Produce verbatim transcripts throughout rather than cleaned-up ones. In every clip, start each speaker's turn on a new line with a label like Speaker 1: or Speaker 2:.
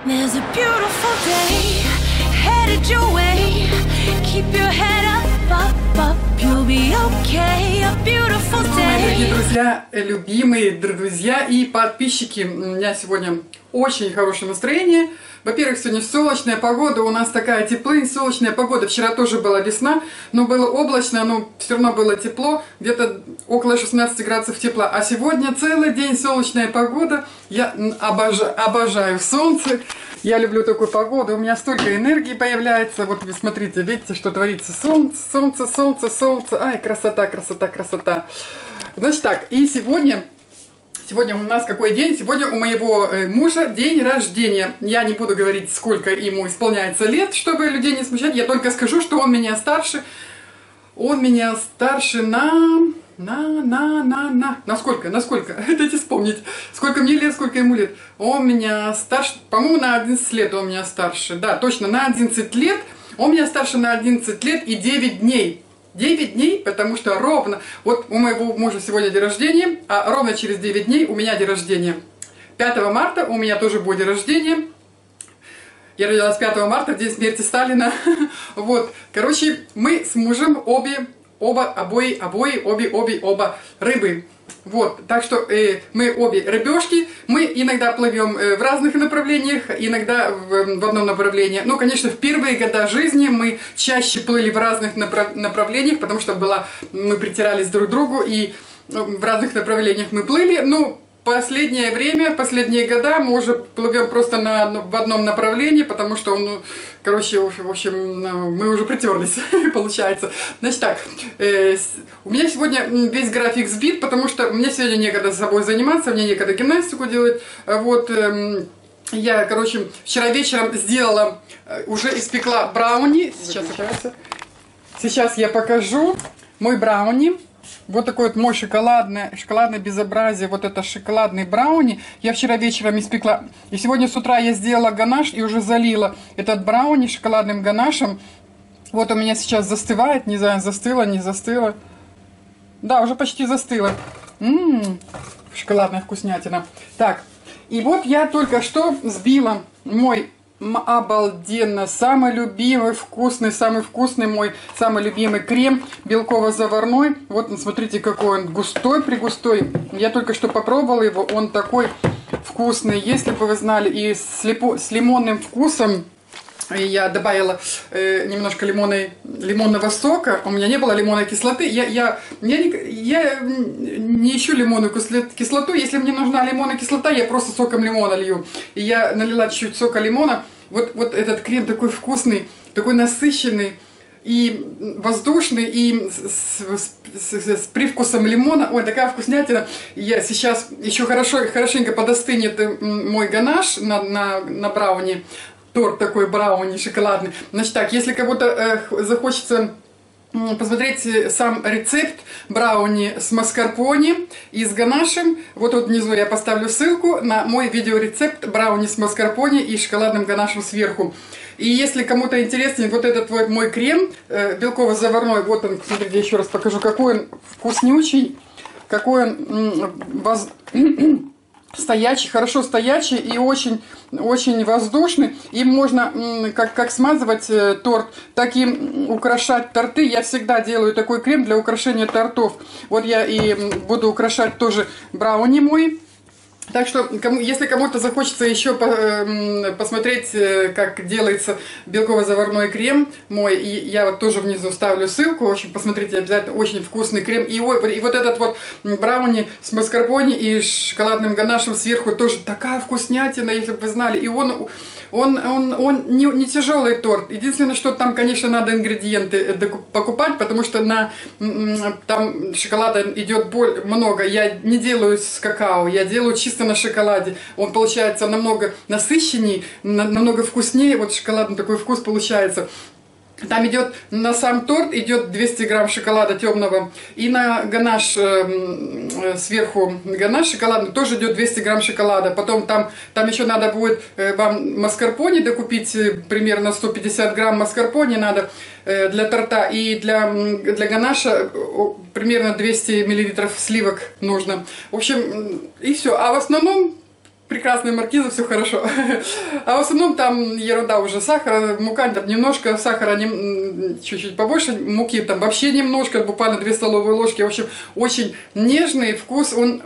Speaker 1: There's a beautiful day headed your way. Keep your head up, up, up. You'll be okay. A beautiful day.
Speaker 2: Мои дорогие друзья, любимые друзья и подписчики, у меня сегодня очень хорошее настроение. Во-первых, сегодня солнечная погода, у нас такая теплая, солнечная погода. Вчера тоже была весна, но было облачно, но все равно было тепло, где-то около шестнадцати градусов тепла. А сегодня целый день солнечная погода. Я обожаю, обожаю солнце, я люблю такую погоду, у меня столько энергии появляется. Вот вы смотрите, видите, что творится. Солнце, солнце, солнце, солнце. Ай, красота, красота, красота. Значит так, и сегодня... Сегодня у нас какой день? Сегодня у моего мужа день рождения. Я не буду говорить, сколько ему исполняется лет, чтобы людей не смущать. Я только скажу, что он меня старше. Он меня старше на... На, на, на, на... На сколько? На сколько? Дайте вспомнить. Сколько мне лет, сколько ему лет. Он меня старше... По-моему, на одиннадцать лет он меня старше. Да, точно, на одиннадцать лет. Он меня старше на одиннадцать лет и девять дней. девять дней, потому что ровно, вот у моего мужа сегодня день рождения, а ровно через девять дней у меня день рождения. пятого марта у меня тоже будет день рождения. Я родилась пятого марта, в день смерти Сталина. Вот, короче, мы с мужем обе, оба, обои, обои, обе, обе, оба рыбы. Вот, так что э, мы обе рыбешки, мы иногда плывем э, в разных направлениях, иногда в, в одном направлении. Ну, конечно, в первые годы жизни мы чаще плыли в разных направ направлениях, потому что была, мы притирались друг к другу, и ну, в разных направлениях мы плыли. Ну, последнее время, последние года мы уже плывем просто на, в одном направлении, потому что, ну, короче, в общем, мы уже притерлись, получается. Значит так, э, у меня сегодня весь график сбит, потому что мне сегодня некогда с собой заниматься, мне некогда гимнастику делать. Вот, э, я, короче, вчера вечером сделала, уже испекла брауни. Сейчас, сейчас я покажу мой брауни. Вот такой вот мой шоколадное, шоколадное безобразие, вот это шоколадный брауни. Я вчера вечером испекла, и сегодня с утра я сделала ганаш и уже залила этот брауни шоколадным ганашем. Вот у меня сейчас застывает, не знаю, застыло, не застыло. Да, уже почти застыло. Ммм, шоколадная вкуснятина. Так, и вот я только что сбила мой... Обалденно, самый любимый, вкусный, самый вкусный мой, самый любимый крем белково-заварной. Вот, смотрите, какой он густой, пригустой. Я только что попробовала его, он такой вкусный. Если бы вы знали, и с, липо, с лимонным вкусом. Я добавила э, немножко лимонной, лимонного сока. У меня не было лимонной кислоты. Я, я, я, не, я не ищу лимонную кислоту. Если мне нужна лимонная кислота, я просто соком лимона лью. И я налила чуть-чуть сока лимона. Вот, вот этот крем такой вкусный, такой насыщенный и воздушный, и с, с, с, с привкусом лимона. Ой, такая вкуснятина. Я сейчас еще хорошо, хорошенько подостынет мой ганаш на, на, на брауни. Торт такой брауни шоколадный. Значит так, если кому-то э, захочется э, посмотреть сам рецепт брауни с маскарпоне и с ганашем, вот тут внизу я поставлю ссылку на мой видеорецепт брауни с маскарпоне и шоколадным ганашем сверху. И если кому-то интересен вот этот вот мой крем э, белково-заварной, вот он, смотрите, еще раз покажу, какой он вкуснючий, какой он воз... стоячий, хорошо стоячий и очень, очень воздушный. Им можно как, как смазывать торт, так и украшать торты. Я всегда делаю такой крем для украшения тортов. Вот я и буду украшать тоже брауни мой. Так что, кому, если кому-то захочется еще по, э, посмотреть, э, как делается белково-заварной крем мой, и я вот тоже внизу ставлю ссылку, в общем, посмотрите, обязательно, очень вкусный крем. И, и вот этот вот брауни с маскарпоне и шоколадным ганашем сверху тоже такая вкуснятина, если бы вы знали. И он, он, он, он не, не тяжелый торт. Единственное, что там, конечно, надо ингредиенты покупать, потому что на, там шоколада идет много. Я не делаю с какао, я делаю чисто на шоколаде. Он получается намного насыщеннее, намного вкуснее. Вот шоколадный такой вкус получается. Там идет, на сам торт идет двести грамм шоколада темного. И на ганаш, э, сверху ганаш шоколадный тоже идет двести грамм шоколада. Потом там, там еще надо будет э, вам маскарпоне докупить, э, примерно сто пятьдесят грамм маскарпоне надо э, для торта. И для, для ганаша э, примерно двести миллилитров сливок нужно. В общем, и все. А в основном прекрасная маркиза, все хорошо. А в основном там ерунда уже, сахара, мука, там немножко сахара, чуть-чуть побольше, муки там вообще немножко, буквально две столовые ложки. В общем, очень нежный вкус, он,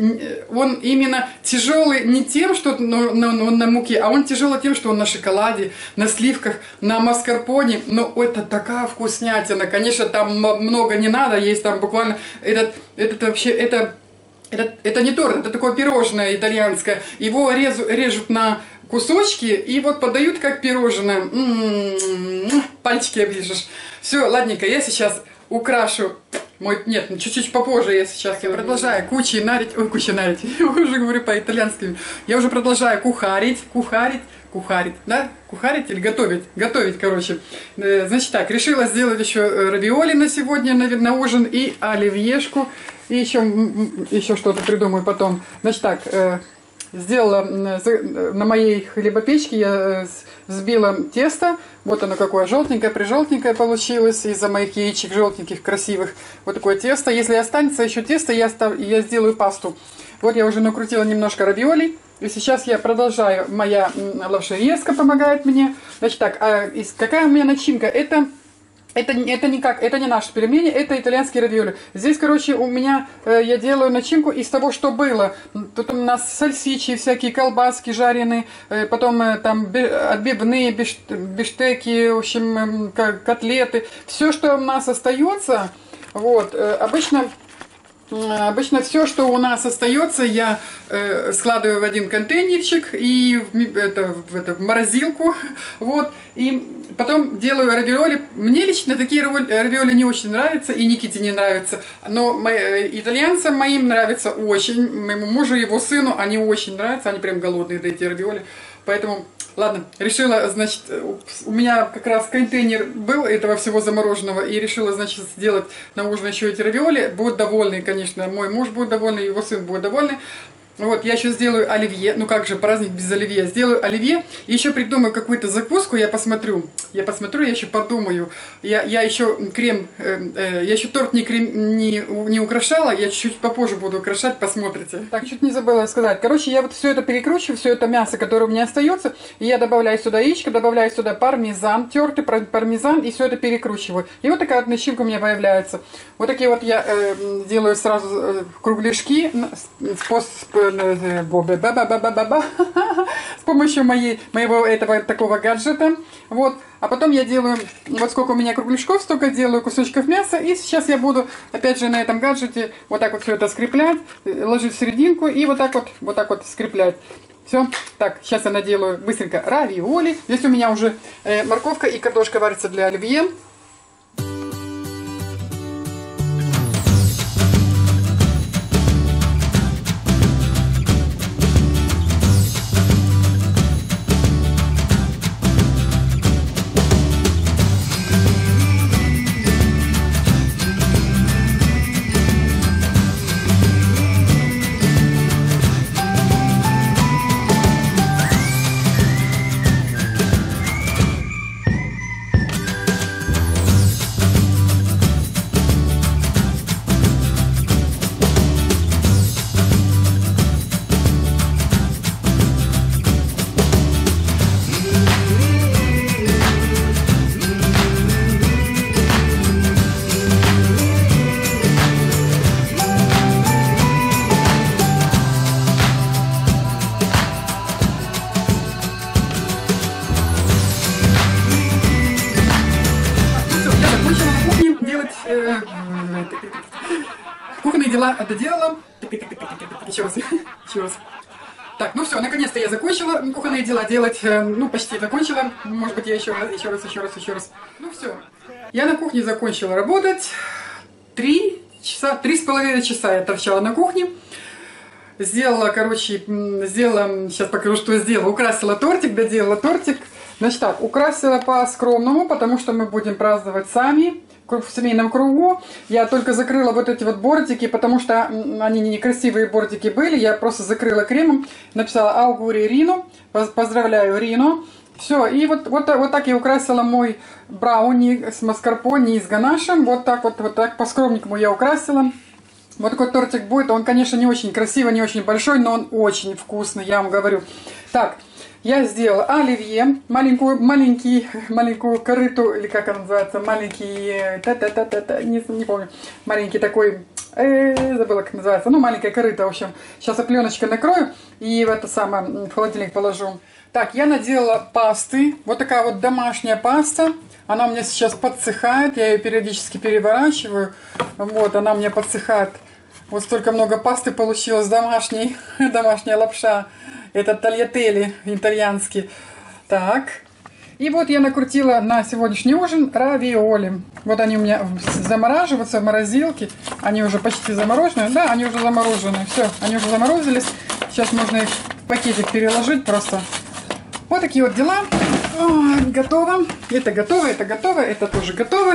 Speaker 2: он именно тяжелый не тем, что он на, на, на муке, а он тяжелый тем, что он на шоколаде, на сливках, на маскарпоне. Но это такая вкуснятина, конечно, там много не надо, есть там буквально, этот, этот вообще, это... Это, это не торт, это такое пирожное итальянское. Его резу, режут на кусочки и вот подают как пирожное. М-м-м, пальчики оближешь. Все, ладненько, я сейчас украшу мой... Нет, чуть-чуть попозже я сейчас. Я продолжаю кучинарить. Ой, кучинарить. Я уже говорю по-итальянски. Я уже продолжаю кухарить, кухарить. Кухарить, да? Кухарить или готовить? Готовить, короче. Значит так, решила сделать еще равиоли на сегодня, на, на ужин, и оливьешку, и еще, еще что-то придумаю потом. Значит так, э, сделала на моей хлебопечке, я взбила тесто, вот оно какое желтенькое, прижелтенькое получилось, из-за моих яичек желтеньких, красивых. Вот такое тесто. Если останется еще тесто, я, став, я сделаю пасту. Вот я уже накрутила немножко равиолей. И сейчас я продолжаю, моя лавшерезка помогает мне. Значит так, а какая у меня начинка? Это, это, это, не как, это не наши пельмени, это итальянские равиоли. Здесь, короче, у меня, э, я делаю начинку из того, что было. Тут у нас сальсичи, всякие колбаски жареные, э, потом э, там отбивные, биштеки, в общем, э, котлеты. Все, что у нас остается, вот, э, обычно... Обычно все, что у нас остается, я э, складываю в один контейнерчик и в, это, в, это, в морозилку, вот, и потом делаю равиоли. Мне лично такие равиоли не очень нравятся, и Никите не нравятся, но мои, итальянцам моим нравится очень, моему мужу и его сыну они очень нравятся, они прям голодные, да, эти равиоли, поэтому... Ладно, решила, значит, у меня как раз контейнер был этого всего замороженного, и решила, значит, сделать на ужин еще эти равиоли. Будут довольны, конечно, мой муж будет довольный, его сын будет довольный. Вот, я еще сделаю оливье, ну как же, праздник без оливье. Сделаю оливье, и еще придумаю какую-то закуску, я посмотрю. Я посмотрю, я еще подумаю. Я, я еще крем, э, э, я еще торт не, крем, не, не украшала, я чуть-чуть попозже буду украшать, посмотрите. Так, чуть не забыла сказать. Короче, я вот все это перекручиваю, все это мясо, которое у меня остается, и я добавляю сюда яичко, добавляю сюда пармезан, тертый пармезан, и все это перекручиваю. И вот такая вот начинка у меня появляется. Вот такие вот я э, делаю сразу э, кругляшки с, с помощью моей, моего этого такого гаджета. Вот. А потом я делаю, вот сколько у меня кругляшков, столько делаю кусочков мяса. И сейчас я буду, опять же, на этом гаджете вот так вот все это скреплять, ложить в серединку и вот так вот, вот так вот скреплять. Все. Так, сейчас я наделаю быстренько равиоли. Здесь у меня уже э, морковка и картошка варится для оливье. Кухонные дела доделала. Еще раз, еще раз. Так, ну все, наконец-то я закончила кухонные дела делать. Ну, почти закончила. Может быть, я еще раз, еще раз, еще раз, еще раз. Ну все. Я на кухне закончила работать. Три часа, три с половиной часа я торчала на кухне. Сделала, короче, сделала, сейчас покажу, что сделала. Украсила тортик, доделала тортик. Значит так, украсила по-скромному, потому что мы будем праздновать сами. В семейном кругу. Я только закрыла вот эти вот бортики, потому что они некрасивые бортики были. Я просто закрыла кремом, написала «Аугури Рину», поздравляю Рину. Все, и вот, вот, вот так я украсила мой брауни с маскарпоне и с ганашем. Вот так вот, вот так по-скромненькому я украсила. Вот такой тортик будет. Он, конечно, не очень красивый, не очень большой, но он очень вкусный, я вам говорю. Так, я сделала оливье, маленькую, маленький, маленькую корыту, или как она называется, маленький, та-та-та-та-та, не, не помню, маленький такой, э, забыла, как называется, ну, маленькая корыта, в общем. Сейчас я пленочкой накрою и в это самое, в холодильник положу. Так, я наделала пасты, вот такая вот домашняя паста. Она у меня сейчас подсыхает, я ее периодически переворачиваю. Вот, она у меня подсыхает. Вот столько много пасты получилось домашней, домашняя лапша. Это тальятели итальянский. Так. И вот я накрутила на сегодняшний ужин равиоли. Вот они у меня замораживаются в морозилке. Они уже почти заморожены. Да, они уже заморожены. Все, они уже заморозились. Сейчас можно их в пакетик переложить просто. Вот такие вот дела. О, готово. Это готово, это готово, это тоже готово.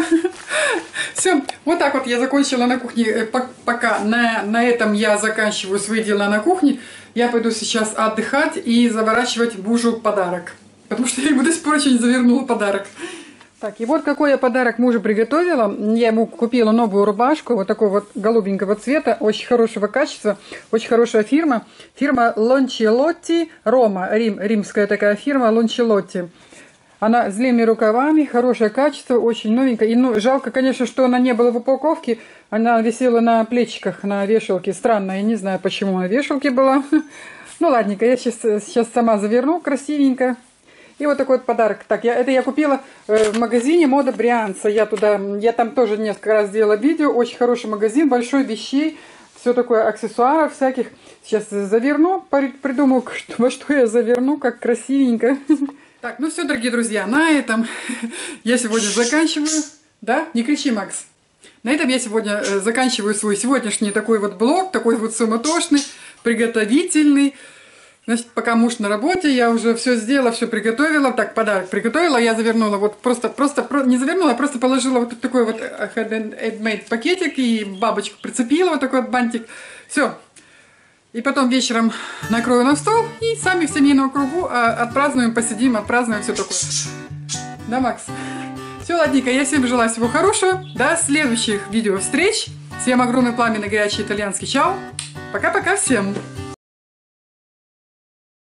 Speaker 2: Все, вот так вот я закончила на кухне. Пока на, на этом я заканчиваю свои дела на кухне. Я пойду сейчас отдыхать и заворачивать мужу подарок. Потому что я ему до сих пор еще не завернула подарок. Так, и вот какой я подарок мужу приготовила. Я ему купила новую рубашку, вот такого вот голубенького цвета, очень хорошего качества, очень хорошая фирма. Фирма Лончелотти, Рома, Рим, римская такая фирма Лончелотти. Она с длинными рукавами, хорошее качество, очень новенькая. И ну, жалко, конечно, что она не была в упаковке. Она висела на плечиках, на вешалке. Странно, я не знаю, почему на вешалке была. Ну, ладненько, я сейчас, сейчас сама заверну красивенько. И вот такой вот подарок. Так, я, это я купила э, в магазине Мода Брианца. Я туда, я там тоже несколько раз делала видео. Очень хороший магазин, большой, вещей. Все такое, аксессуаров всяких. Сейчас заверну, придумаю, во что я заверну, как красивенько. Так, ну все, дорогие друзья, на этом я сегодня заканчиваю. Да? Не кричи, Макс. На этом я сегодня заканчиваю свой сегодняшний такой вот блог, такой вот суматошный, приготовительный. Значит, пока муж на работе, я уже все сделала, все приготовила. Так, подарок приготовила, я завернула, вот просто, просто, не завернула, а просто положила вот такой вот handmade пакетик и бабочку прицепила, вот такой вот бантик. Все. И потом вечером накрою на стол и сами в семейном кругу отпразднуем, посидим, отпразднуем все такое. Да, Макс? Все, ладненько, я всем желаю всего хорошего. До следующих видео встреч. Всем огромный пламенный горячий итальянский чао. Пока-пока всем.